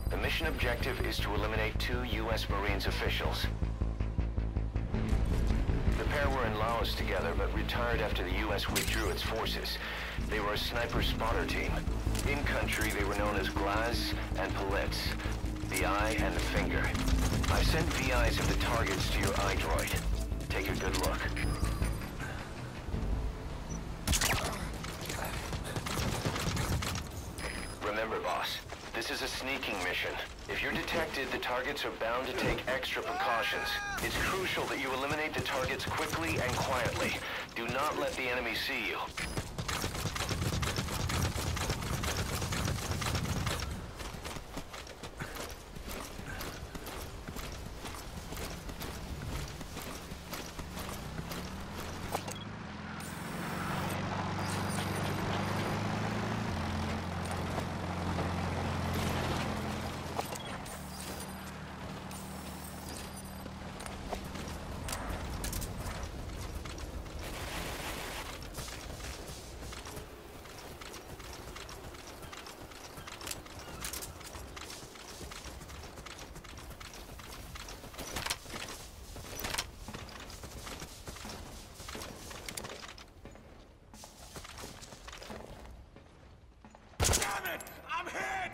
The mission objective is to eliminate 2 U.S. Marines officials. The pair were in Laos together, but retired after the U.S. withdrew its forces. They were a sniper spotter team. In country, they were known as Glaz and Palitz, the eye and the finger. I've sent VIs of the targets to your iDroid. Take a good look. Remember, boss, this is a sneaking mission. If you're detected, the targets are bound to take extra precautions. It's crucial that you eliminate the targets quickly and quietly. Do not let the enemy see you. I'm hit!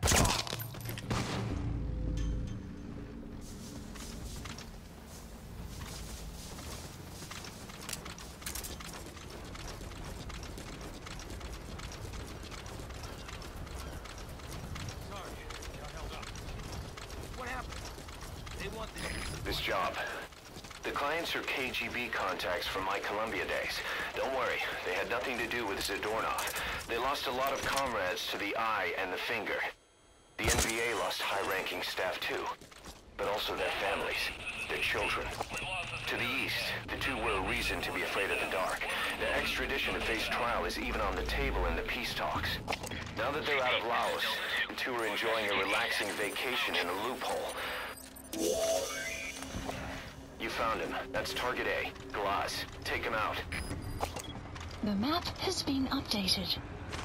This job. The clients are KGB contacts from my Columbia days. Don't worry, they had nothing to do with Zadornov. They lost a lot of comrades to the eye and the finger. The NBA lost high-ranking staff too, but also their families, their children. To the east, the two were a reason to be afraid of the dark. Their extradition to face trial is even on the table in the peace talks. Now that they're out of Laos, the two are enjoying a relaxing vacation in a loophole. You found him. That's target A, Glaz. Take him out. The map has been updated.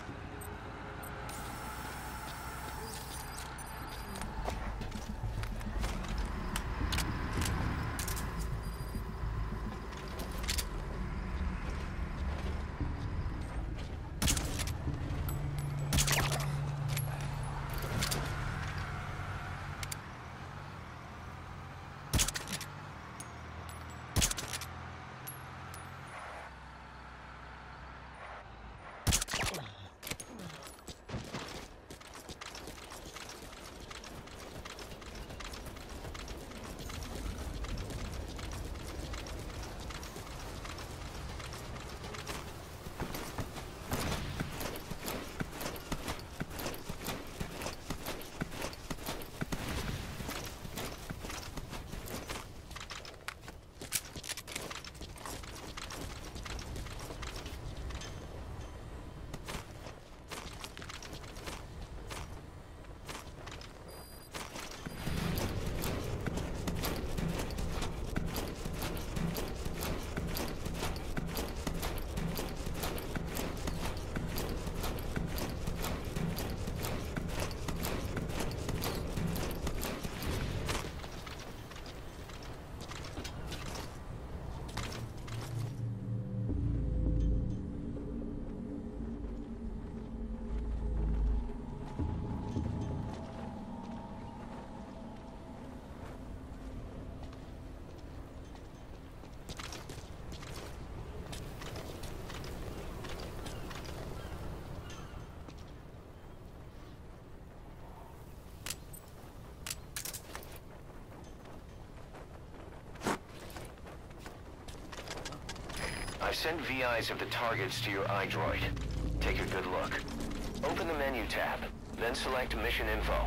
I've sent VIs of the targets to your iDroid. Take a good look. Open the menu tab, then select Mission Info.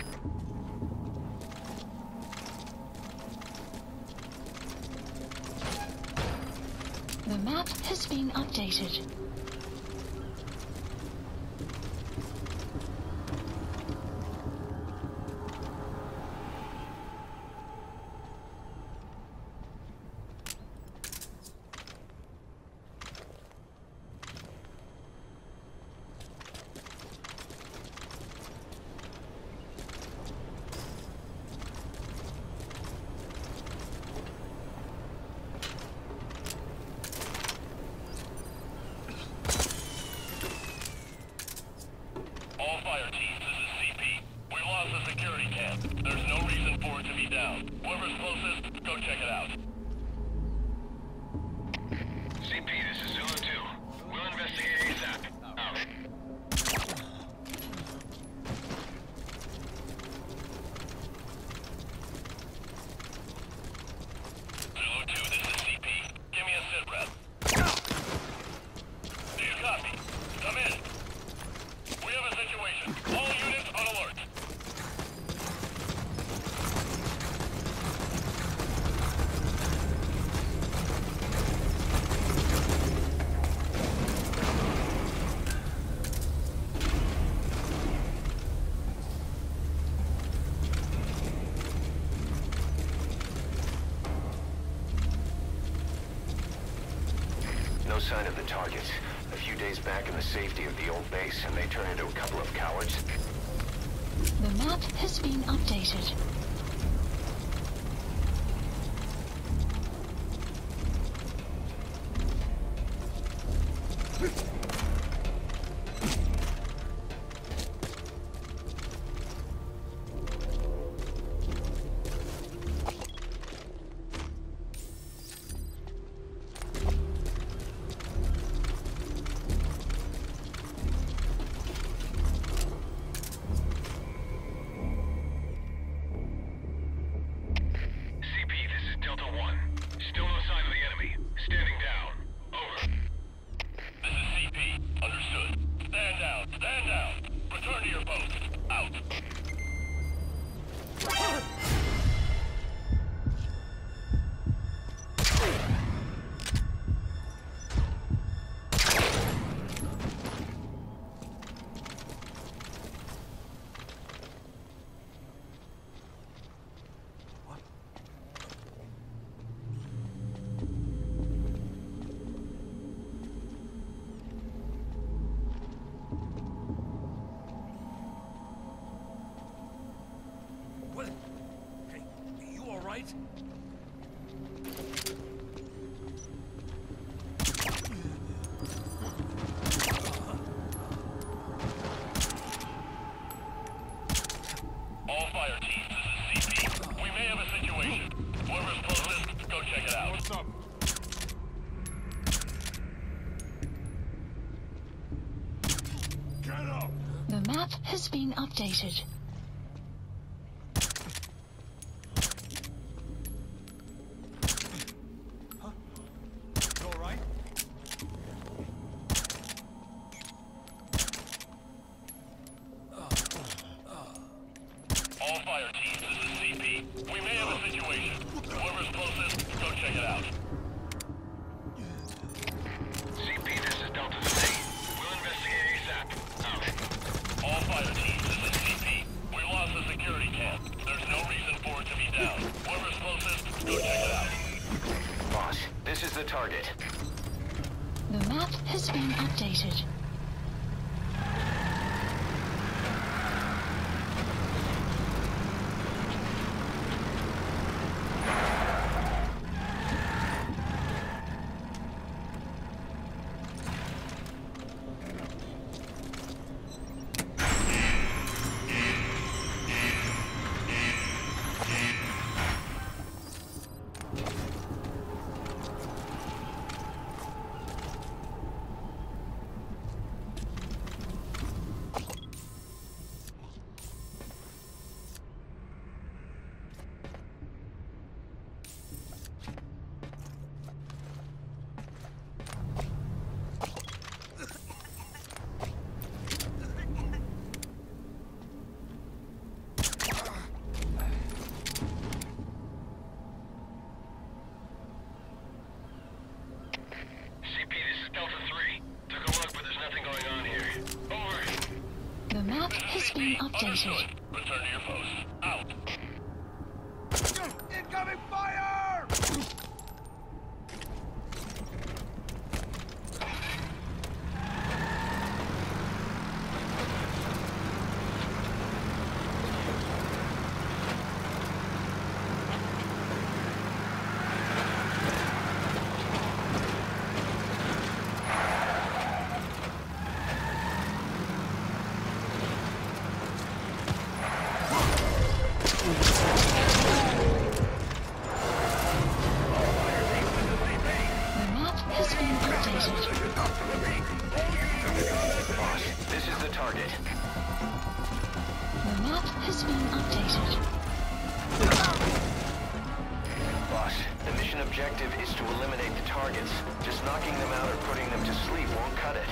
The map has been updated. no sign of the targets. A few days back in the safety of the old base, and they turned into a couple of cowards. The map has been updated. The map has been updated. Target. The map has been updated. The map has been updated. Return to your post. Out. Incoming fire! This is the target. The map has been updated. Boss, the mission objective is to eliminate the targets. Just knocking them out or putting them to sleep won't cut it.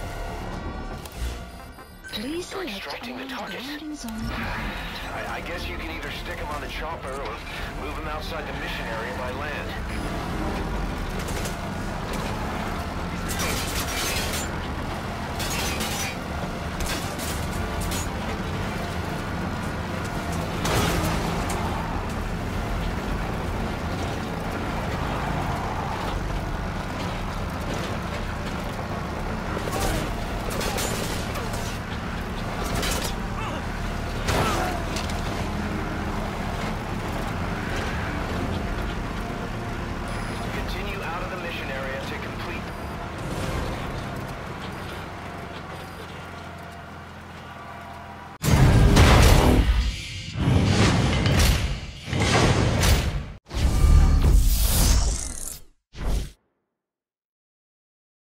Please You're select extracting the targets. landing zone confirmed. I guess you can either stick them on the chopper or move them outside the mission area by land.